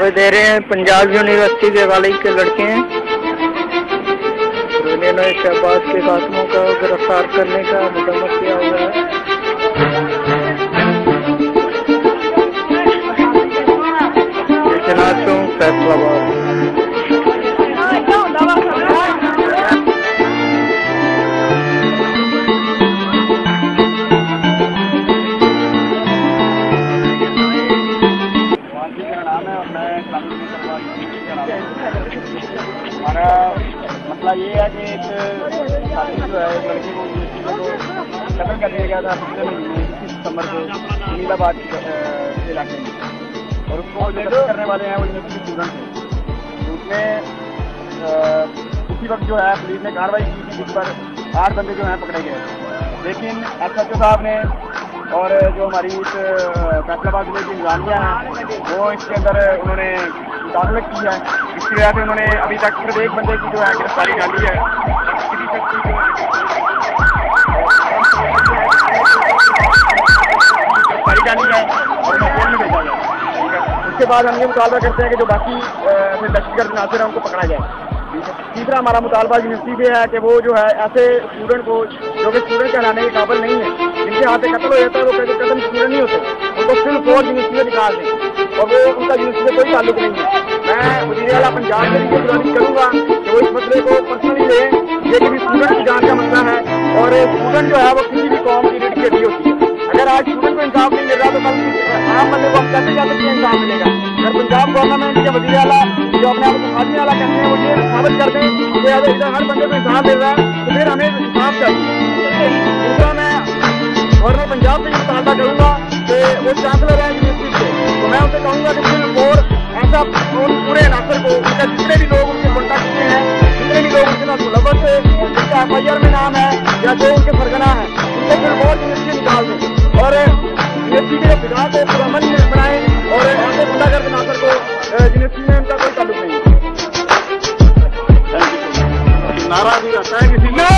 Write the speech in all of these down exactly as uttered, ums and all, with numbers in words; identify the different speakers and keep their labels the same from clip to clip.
Speaker 1: दावे दे रहे हैं। पंजाब यूनिवर्सिटी के कॉलेज के लड़के हैं, इन्होंने शहबाज के कातलों को गिरफ्तार करने का मुकम्मल किया हुआ है। चेनाब चौक फैसलाबाद।
Speaker 2: हमारा मसला ये है कि एक साथी जो है एक लड़के को कत्ल कर दिया गया था पिछले महीने इक्कीस सितम्बर को फैसलाबाद के इलाके में, और उसको जो कत्ल करने वाले हैं वो यूनिवर्सिटी स्टूडेंट थे। उसमें उसी वक्त जो है पुलिस ने कार्रवाई की थी, जिस पर आठ बंदे जो हैं पकड़े गए। लेकिन एस एच ओ साहब ने और जो हमारी इस फैसलाबाद जिले की इंतजामिया है वो इसके अंदर उन्होंने मुदाखलत की है। इसकी वजह से उन्होंने अभी तक सिर्फ एक बंदे की जो है गिरफ्तारी डाली है, किसी शख्स की गिरफ्तारी डाली है और उन्हें जेल में भेजा जाए। उसके बाद हम ये मुतालबा करते हैं कि जो बाकी दहशतगर्द नासिर हैं उनको पकड़ा जाए। तीसरा हमारा मुतालबा यूनिवर्सिटी पे है कि वो जो है ऐसे स्टूडेंट को जो कि स्टूडेंट कहलाने के काबिल नहीं है, जिनके हाथ से कत्ल हो जाता है, वो कहते कदम स्टूडेंट नहीं होते, उनको सिर्फ फोर यूनिवर्सिटी में निकाल दें और वो उनका यूनिवर्सिटी से कोई ताल्लुक नहीं है। मैं वज़ीर आला पंजाब से भी गुजारिश करूँगा कि वो इस मसले को पर्सनली लें। ये किसी स्टूडेंट की जान का मसला है और स्टूडेंट जो है वो किसी भी कौम की रीढ़ की हड्डी होती है। अगर आज स्टूडेंट को इंसाफ नहीं मिल रहा तो कल आम बंदे को हम कैसे क्या सकते हैं इंसाफ मिलेगा। अगर पंजाब गवर्नमेंट या वज़ीर आला जो अपने आप को आदमी वाला कहते हैं वो ये साबित कर दें कि इधर हर बंदे को इंसाफ मिल रहा है तो फिर हमें इंसाफ चाहिए। दूसरा मैं गवर्नर पंजाब से मुतालबा करूँगा कि वो चांसलर है यूनिवर्सिटी से, तो मैं उनसे कहूँगा कि सिर्फ और ऐसा उन पूरे अनासर को उनका जितने भी लोग उनके कॉन्टैक्ट में हैं, जितने भी लोग उनके साथ मुलव्वस है, जिनका एफ आई आर में नाम है या जो उनके सरगना है, उनको सिर्फ और यूनिवर्सिटी निकाल दें और यूनिवर्सिटी के फिजा को पुरअमन बनाएं और ऐसे गुंडागर्द अनासर को यूनिवर्सिटी में उनका कोई ताल्लुक नहीं है। नारा भी रहता है किसी में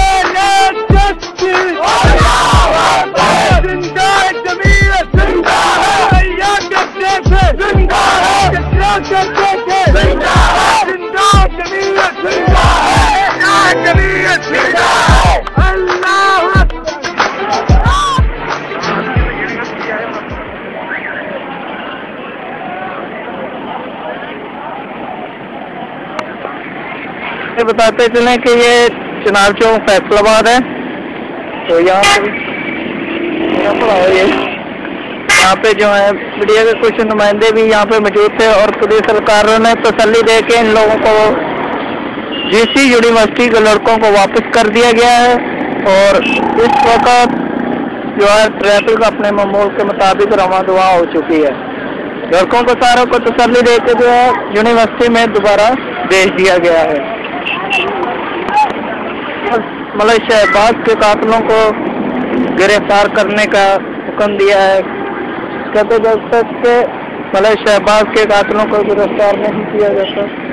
Speaker 1: बताते चलें कि ये चेनाब चौक फैसलाबाद है। तो यहाँ पे यहाँ पर आओ, ये यहाँ पे जो है मीडिया के कुछ नुमाइंदे भी यहाँ पे मौजूद थे और पुलिस सरकारों ने तसल्ली दे के इन लोगों को जीसी यूनिवर्सिटी के लड़कों को वापस कर दिया गया है और इस वक्त जो है ट्रैफिक अपने मामूल के मुताबिक रवा दुआ हो चुकी है। लड़कों को सारों को तसल्ली दे के जो है यूनिवर्सिटी में दोबारा भेज दिया गया है। मतलब शहबाज के कातलों को गिरफ्तार करने का हुक्म दिया है। कहते जब तक के मतलब शहबाज के कातलों को गिरफ्तार नहीं किया जाता